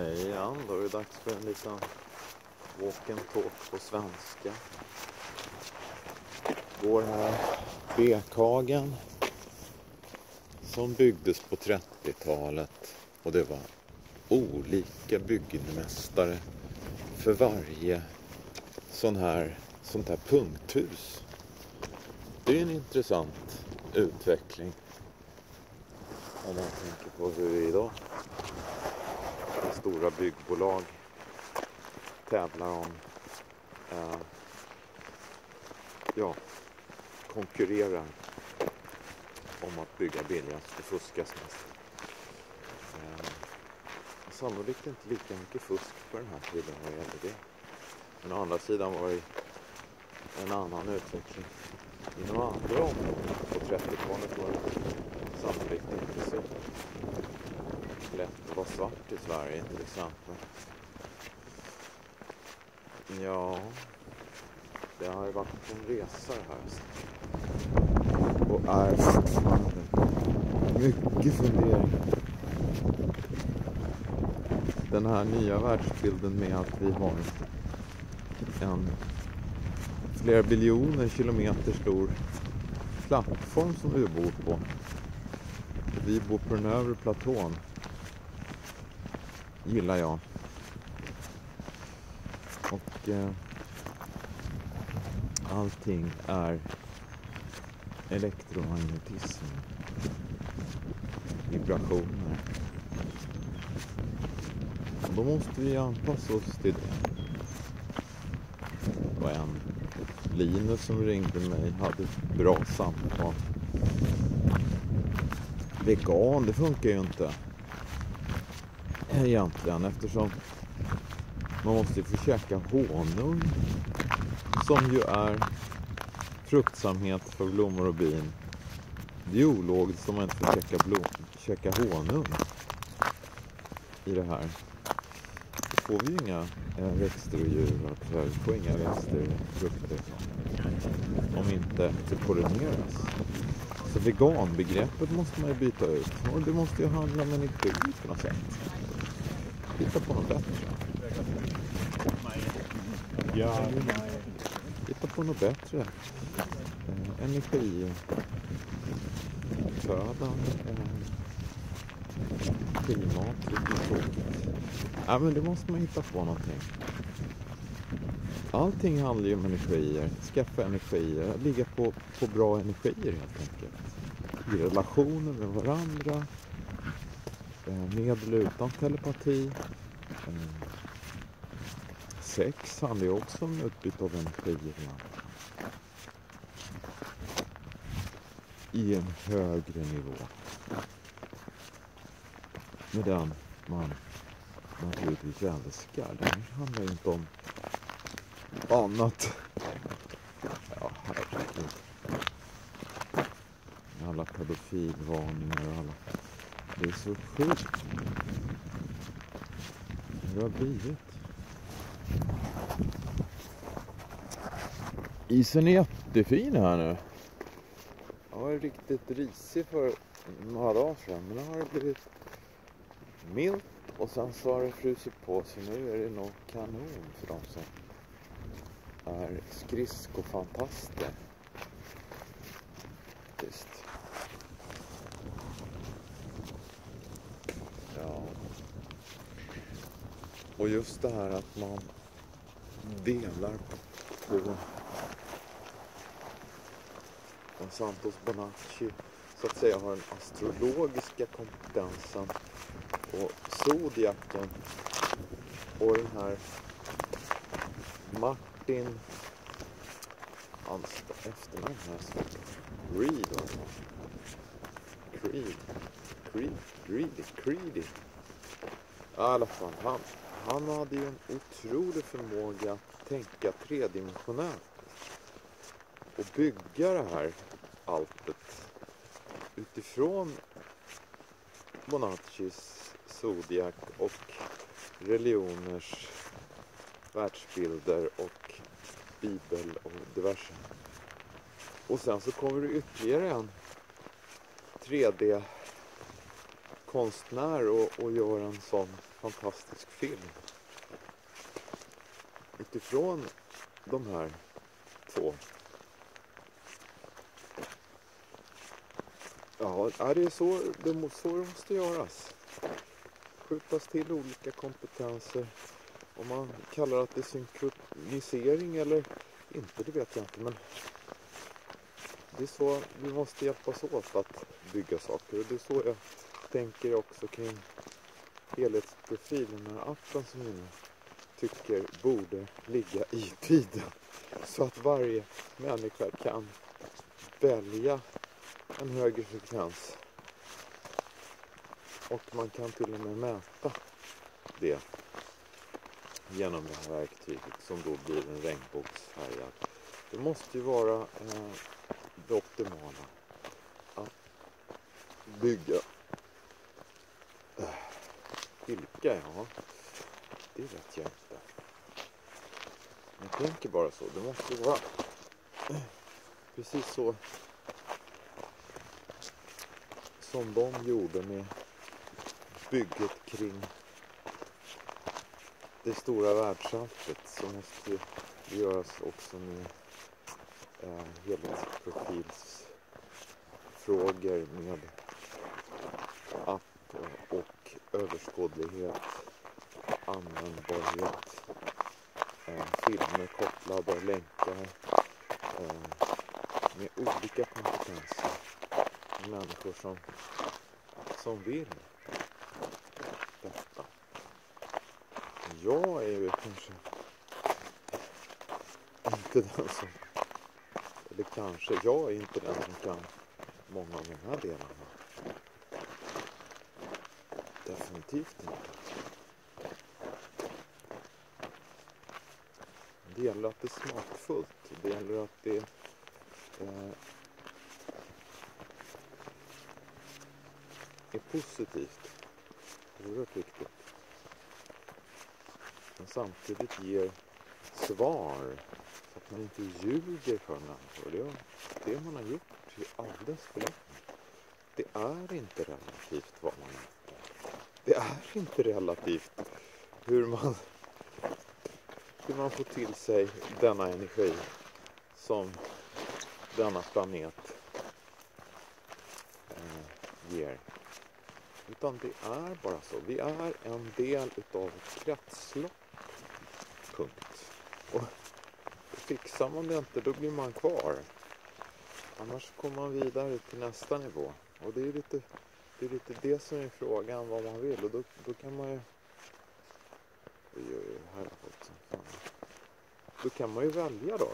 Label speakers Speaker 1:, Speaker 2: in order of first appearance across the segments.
Speaker 1: Igen, då är det dags för en liten walk and talk på svenska. Går här Bekhagen som byggdes på 30-talet och det var olika byggmästare för varje sånt här punkthus. Det är en intressant utveckling om man tänker på hur det är idag. Stora byggbolag tävlar om konkurrerar om att bygga billigast och fuskas mest. Sannolikt inte lika mycket fusk på den här tiden vad gäller det. Men å andra sidan var det en annan utveckling inom andra områden. På 30-talet var det sannolikt inte så lätt att vara svart i Sverige till exempel. Ja, det har ju varit en resa här och är fortfarande mycket funderingar. Den här nya världsbilden med att vi har en flera biljoner kilometer stor plattform som vi bor på. Vi bor på den övre platån. Gillar jag. Och allting är elektromagnetism. Vibrationer. Och då måste vi anpassa oss till det. Det var en Linus som ringde mig, hade ett bra samtal. Vegan, det funkar ju inte. Egentligen, eftersom man måste få käka honung som ju är fruktsamhet för blommor och bin. Det är ologiskt om man inte får käka honung i det här. Då får vi ju inga växter och djur, vi får inga växter och frukter om inte det pollineras. Så veganbegreppet måste man ju byta ut. Och det måste ju handla om energi på något sätt. Hitta på något bättre.
Speaker 2: Ja.
Speaker 1: Hitta på något bättre. Energiflöden. Klimat. Ja, men det måste man hitta på någonting. Allting handlar ju om energier. Skaffa energier. Ligga på bra energier helt enkelt. I relationer med varandra. Med eller utan telepati. Sex handlar ju också om utbyte av energier. I en högre nivå. Med den man naturligtvis älskar. Det här handlar ju inte om annat. Ja, herregud. Alla pedofilvarningar och alla. Det är så sjukt. Det har blivit. Isen är jättefin här nu. Jag var riktigt risig för några dagar sedan. Men nu har det blivit milt. Och sen så har det frusit på. Så nu är det nog kanon för de som är skridskofantaster. Just. Ja. Och just det här att man delar på Santos Bonacci så att säga har den astrologiska kompetensen och zodiaken och den här Martin hans efternamn här Creedy. I alla fall, han hade ju en otrolig förmåga att tänka tredimensionellt och bygga det här alltet utifrån Bonaccis zodiac och religioners världsbilder och bibel och diverse. Och sen så kommer det ytterligare en 3D konstnär och gör en sån fantastisk film. Utifrån de här två. Ja, det är så det måste göras. Skjutas till olika kompetenser. Om man kallar att det är synkronisering eller inte, det vet jag inte. Men det är så vi måste hjälpas åt att bygga saker. Och det är så jag tänker också kring helhetsprofilen, den här appen som jag nu tycker borde ligga i tiden. Så att varje människa kan välja en högre frekvens. Och man kan till och med mäta det genom det här verktyget som då blir en regnbågsfärgad. Det måste ju vara det optimala att bygga. Vilka, ja, det vet jag inte. Jag tänker bara så, det måste vara precis så som de gjorde med bygget kring det stora världsalltet, så måste det göras också med helhetsprofilsfrågor med app och överskådlighet, användbarhet, filmer kopplade, länkar med olika kompetenser, människor som vill detta. Jag är ju kanske inte den som, eller kanske, jag är inte den som kan många av de här delarna. Definitivt inte. Det gäller att det är smakfullt. Det gäller att det är positivt. Det är oerhört viktigt. Men samtidigt ger svar så att man inte ljuger för människor. Det man har gjort är alldeles för länge. Det är inte relativt vad man gör. Det är inte relativt hur man får till sig denna energi som denna planet ger. Utan det är bara så. Vi är en del utav ett kretslopp. Punkt. Och fixar man det inte, då blir man kvar. Annars kommer man vidare till nästa nivå. Och det är lite det som är frågan, vad man vill. Och då kan man ju... Här har fått som fan. Då kan man ju välja då.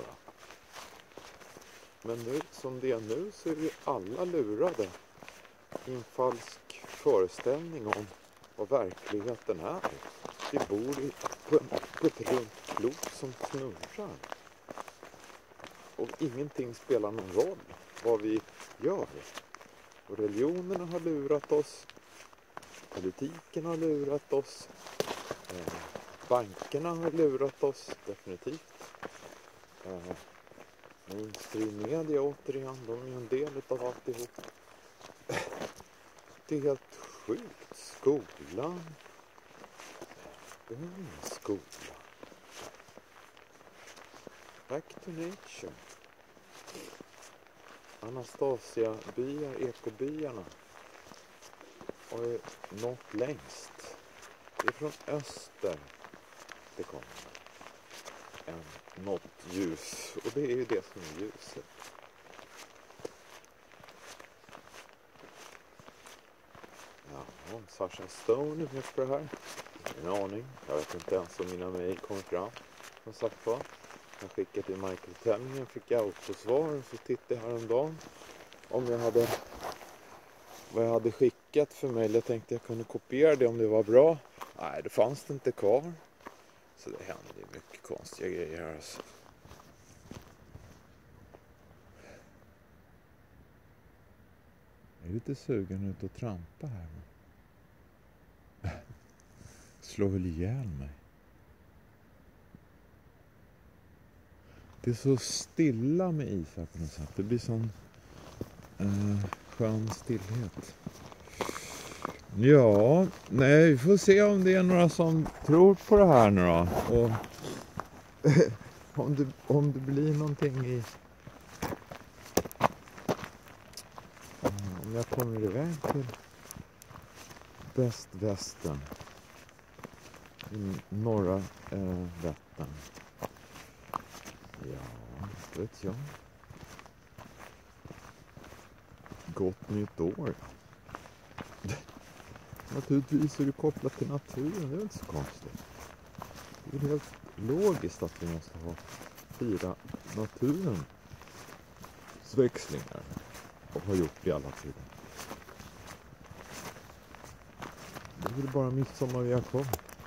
Speaker 1: Men nu, som det är nu, så är ju alla lurade i en falsk föreställning om vad verkligheten är. Vi bor på ett runt klot som snurrar. Och ingenting spelar någon roll vad vi gör. Och religionerna har lurat oss. Politiken har lurat oss. Bankerna har lurat oss, definitivt. Mainstream media återigen, de är en del av alltihop. Det är helt sjukt. Skolan. Behöver ingen skola. Back to nature. Anastasia-byar, ekobyarna har ju nått längst. Det är från öster det kommer. Något ljus. Och det är ju det som är ljuset. Ja, Sasha Stone är med på det här. Ingen aning. Jag vet inte ens om mina mejl kommer fram. Som sagt var. Jag skickade till Michael Tellinger, fick jag autosvar. Och så tittade jag häromdagen om jag hade vad jag hade skickat för mejl. Jag tänkte jag kunde kopiera det om det var bra. Nej, det fanns det inte kvar. Så det händer mycket konstiga grejer här alltså. Jag är lite sugen ut att trampa här. Slår väl ihjäl mig. Det är så stilla med isar på något sätt. Det blir sån skön stillhet. Ja, nej, vi får se om det är några som tror på det här nu då. Och om det blir någonting i... Om jag kommer iväg till Västvästern i norra Vättern. Ja, vet jag. Gott nytt år. Naturligtvis är det kopplat till naturen, det är inte så konstigt. Det är helt logiskt att vi måste fira naturens växlingar och har gjort det i alla tider. Det är väl bara midsommar vi har kvar.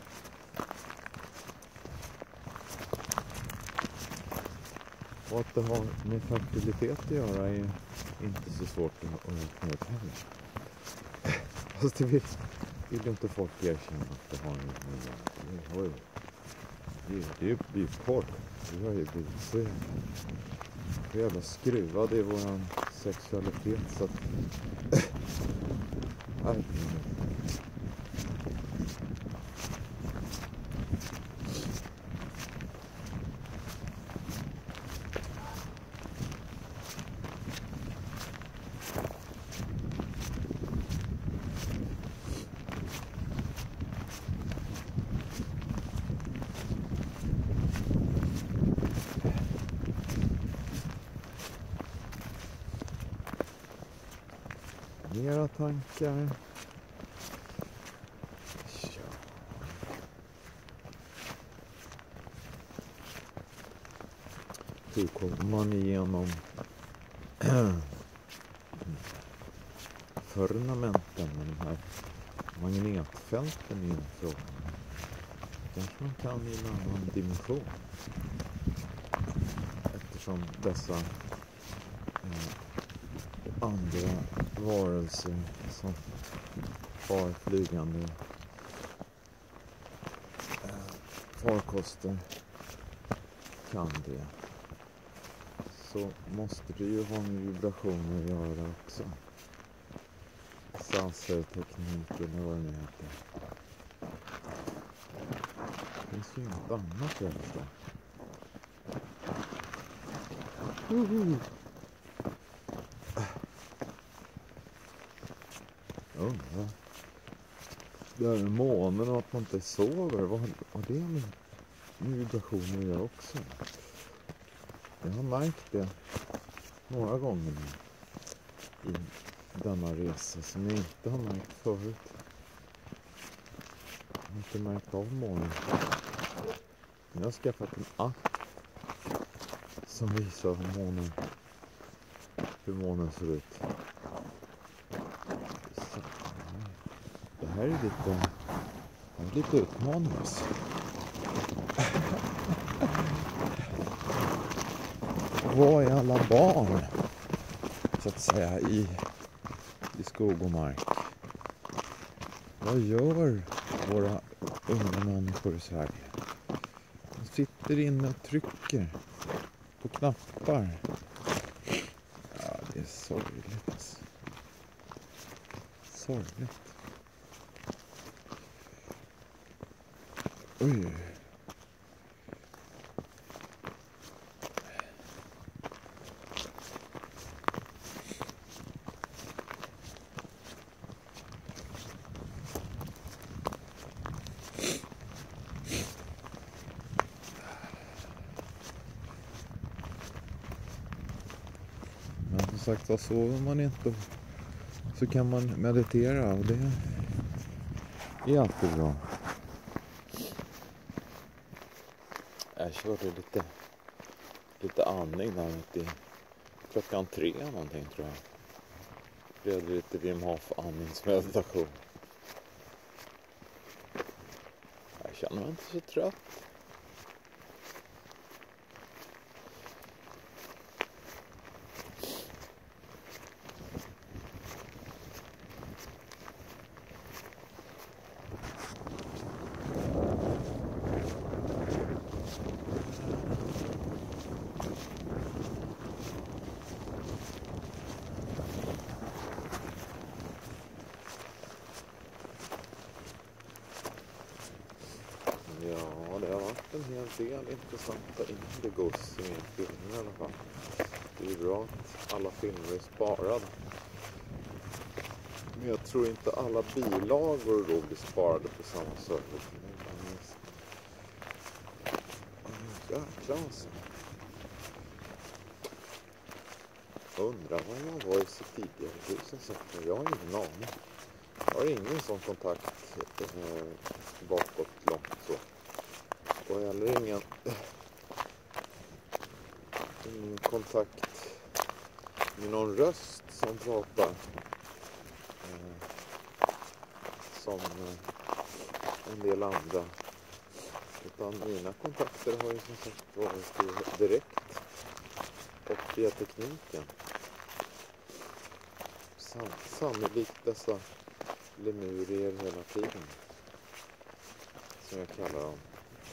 Speaker 1: Och att det har med fertilitet att göra är inte så svårt att räkna ut heller. Fast det vill inte folk erkänna att det har en... Det är ju porr. Vi har ju blivit så jävla skruvade i våran sexualitet så att... Mera tankar. Ja. Hur kommer man igenom firmamenten med de här magnetfälten i frågan? Kanske man kan i en annan dimension. Eftersom dessa andra varelser som har flygande farkoster kan det, så måste det ju ha med vibrationer att göra också. Salserteknik eller vad det nu heter. Det finns ju inget annat jag förstår. Undrar. Det här med månen och att man inte sover. Vad har det med vibrationer att göra också? Jag har märkt det några gånger nu i denna resa som jag inte har märkt förut. Jag har inte märkt av månen. Jag har skaffat en app som visar hur månen ser ut. Det här är lite utmanande. Vad är alla barn så att säga i skog och mark? Vad gör våra unga människor i Sverige? De sitter inne och trycker på knappar. Ja, det är sorgligt. Sorgligt. Oj. Men som sagt, så sover man inte så kan man meditera och det är alltid bra. Jag körde lite andning där till klockan 3 någonting tror jag. Det blev lite Wim Hof andningsmeditation. Jag känner mig inte så trött. Ja, det har varit en hel del intressanta indigos i min film i alla fall. Det är ju bra att alla filmer är sparade. Men jag tror inte alla bilagor då blir sparade på samma server. Jäklar alltså. Jag undrar vad jag var i så tidigare hus. Jag har ingen aning. Jag har ingen sån kontakt bakåt långt så. Och heller ingen kontakt med någon röst som pratar som en del andra. Utan mina kontakter har ju som sagt varit direkt och via tekniken. Sannolikt dessa lemurier hela tiden, som jag kallar dem,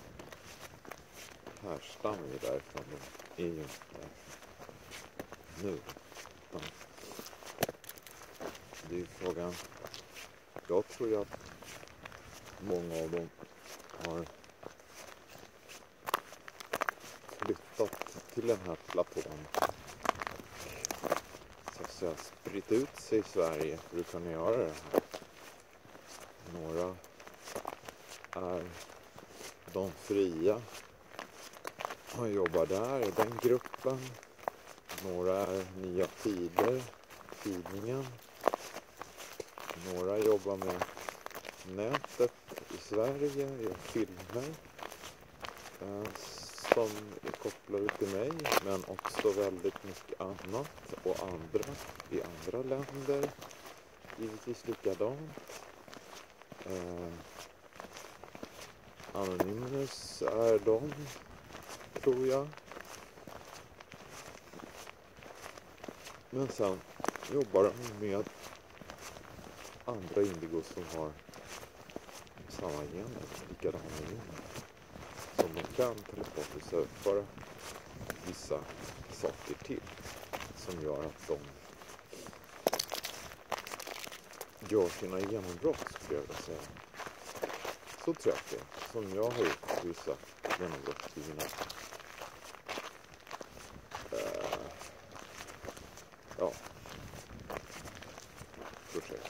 Speaker 1: härstammar ju därifrån. De är ju inte där nu. Det är ju frågan. Jag tror ju att många av dem har flyttat till den här platån. Så att säga spritt ut sig i Sverige för att kunna göra det här. Några är de fria och jobbar där i den gruppen. Några är Nya Tider, tidningen. Några jobbar med nätet i Sverige, gör filmer som är kopplade till mig, men också väldigt mycket annat och andra i andra länder. Givetvis likadant. Anonymous är de, tror jag. Men sen jobbar de med andra indigos som har samma gener, likadana gener, som de kan telepatiskt överföra vissa saker till, som gör att de gör sina genombrott, skulle jag vilja säga. Så tror jag att det är, som jag har gjort vissa genombrott i mina projekt.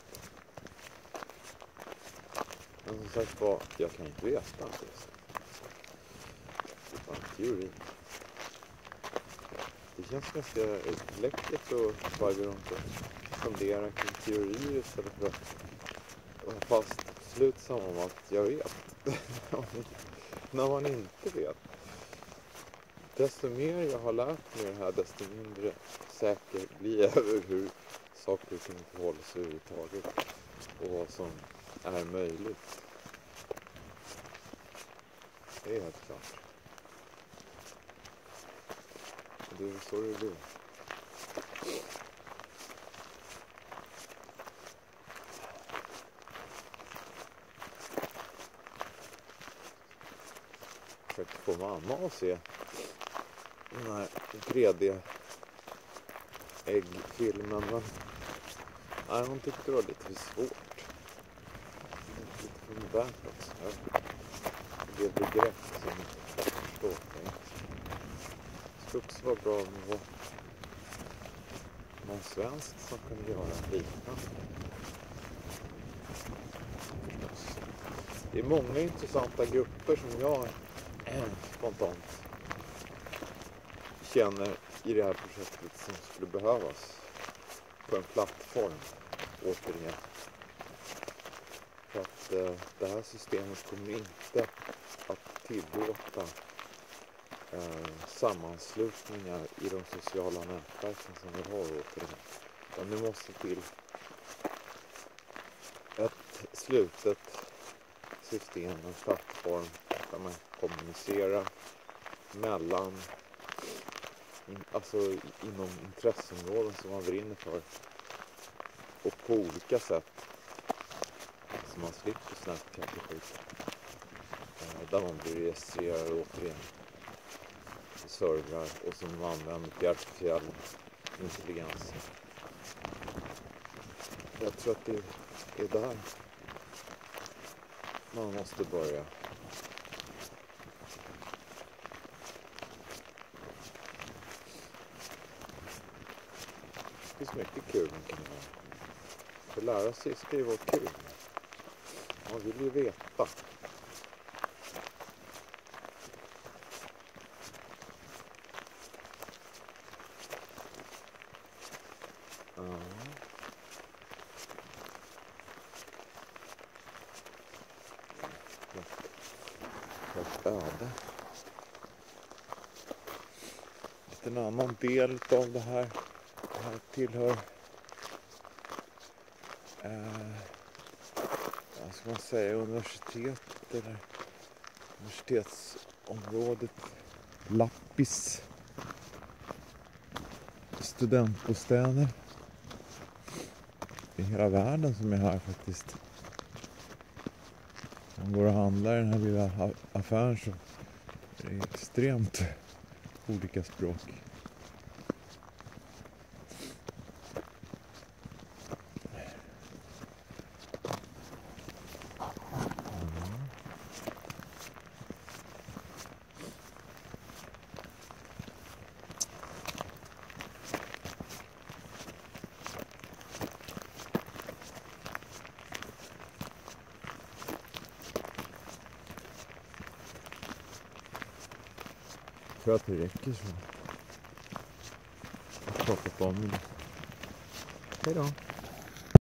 Speaker 1: Men som sagt var, jag kan inte veta det. Det är teori. Det känns ganska läckert att bara gå runt och fundera kring teorier istället för att vara fast slutsam om att jag vet. När man inte vet. Desto mer jag har lärt mig det här, desto mindre säker blir jag över hur saker och ting förhåller sig överhuvudtaget och vad som är möjligt. Det är helt klart. Det är så det blir. Försökte få mamma att se den här 3D-äggfilmen, men nej, hon tyckte det var lite för svårt. Lite för modernt också. Det är begrepp som jag inte förstår. Det skulle också vara bra med någon svensk som kunde göra liknande. Det är många intressanta grupper som jag spontant känner i det här projektet som skulle behövas på en plattform, återigen. För att det här systemet kommer inte att tillåta sammanslutningar i de sociala nätverken som vi har, återigen. Men det måste till ett slutet system, en plattform där man kommunicerar mellan, alltså inom intresseområden som man brinner för, och på olika sätt så man slipper Snapchat och skit, där man blir registrerad återigen i servrar och som man använder artificiell intelligens. Jag tror att det är där man måste börja. finns mycket kul man kan göra. För lära sig ska ju vara kul. Man vill ju veta. Ja. Ett öde. En annan del av det här tillhör vad ska man säga, universitet eller universitetsområdet Lappis studentbostäder i hela världen som är här faktiskt. Om man går och handlar i den här lilla affären så är det extremt olika språk. Jag tror att det räcker så. Jag har pratat om det. Hej då.